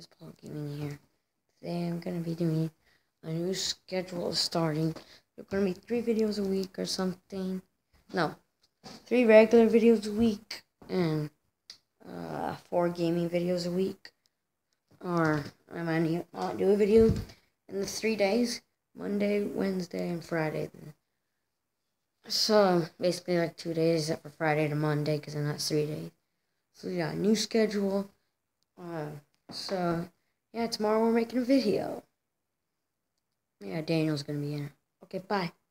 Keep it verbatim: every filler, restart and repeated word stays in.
guys, Paul Gaming here. Today I'm gonna be doing a new schedule starting. There's gonna be three videos a week or something. No, three regular videos a week and uh, four gaming videos a week. Or I might not do a video in the three days: Monday, Wednesday, and Friday. So basically like two days, except for Friday to Monday, because then that's three days. So we got a new schedule. Uh, so, yeah, tomorrow we're making a video. Yeah, Daniel's gonna be in it. Okay, bye.